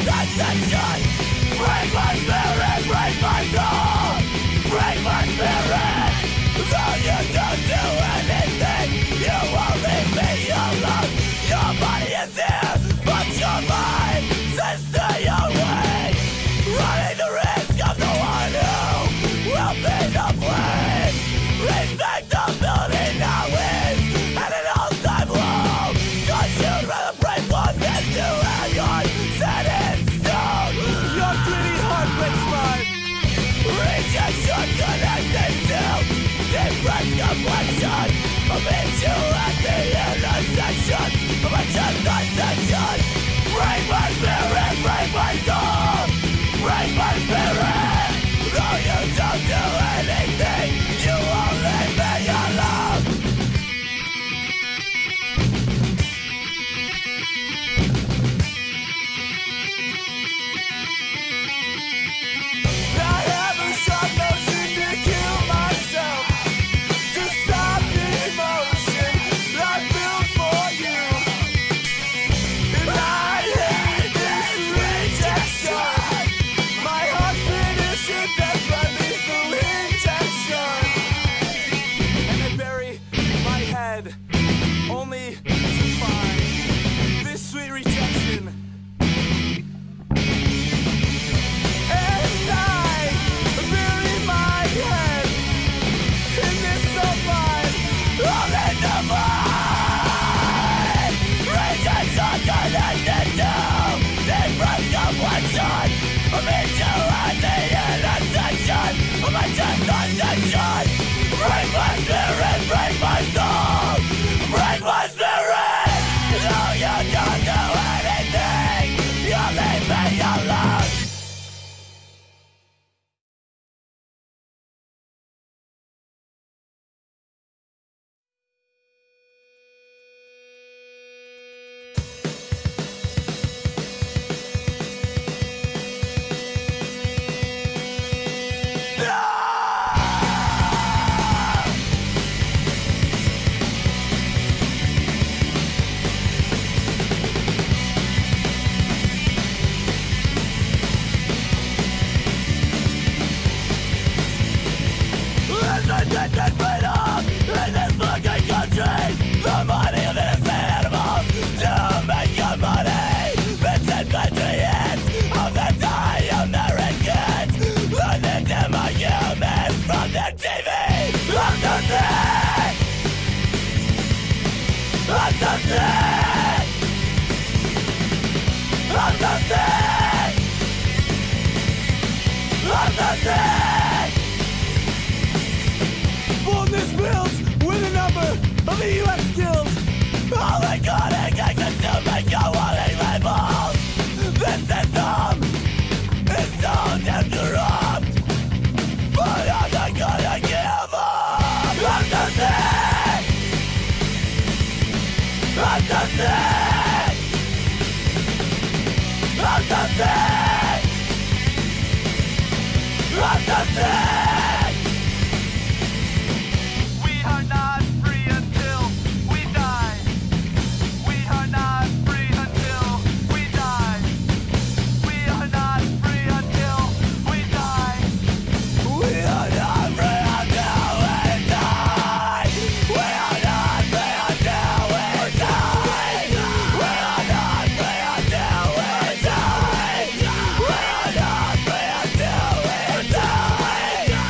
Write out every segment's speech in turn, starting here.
sensation. Break my spirit, break my soul. Break my spirit. Though you don't do anything, you won't leave me alone. Your body is here, but your mind says stay away. Running the risk of the one who will be the blame. Respectability now is at an all-time low. 'Cause you'd rather break one than to have yours set in stone. Your greedy heart breaks mine. Rejection connected to deep-breath complexion. I'll meet you at the intersection of a just section. Break my spirit, break my soul. Break my spirit. Though you don't do anything, you won't leave me alone. I haven't shot notion to kill myself, to stop the emotion I feel for you. And I hate this rejection. My heart finishes death by lethal injection. And I bury my head only to find this sweet rejection. And I bury my head in this sublime, only to find rejection connected to deep-breath complexion. I meet you at the intersection of my just section. Break my spirit, break my soul. Break my spirit. Though you don't do anything, you leave me alone. Limited freedom in this fucking country. The money of innocent animals to make your money. Vincent patriots of the die Americans, learning to my humans from their TV. I'm so sick. I'm so sick. I'm so sick. I'm so sick. Boldness builds with a number of the U.S. skills. All iconic actions to make your warning labels. This system is so damn corrupt, but I'm not gonna give up. I'm so sick. I'm so sick. I'm so sick. I'm so sick. We are not free until we die. We are not free until we die. We are not free until we die. We are not free until we die. We are not free until we die. We are not free until we die. We are not free until we die.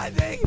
finding